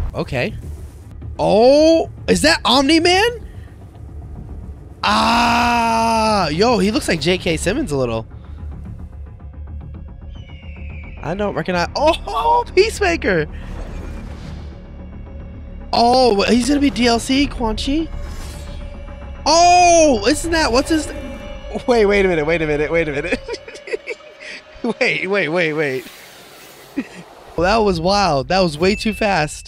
Okay. Oh, is that Omni-Man? Ah, yo, he looks like J.K. Simmons a little. I don't recognize. Oh, Peacemaker. Oh, he's gonna be DLC, Quan Chi. Oh, isn't that what's his? Wait a minute. Wait. Well, that was wild. That was way too fast.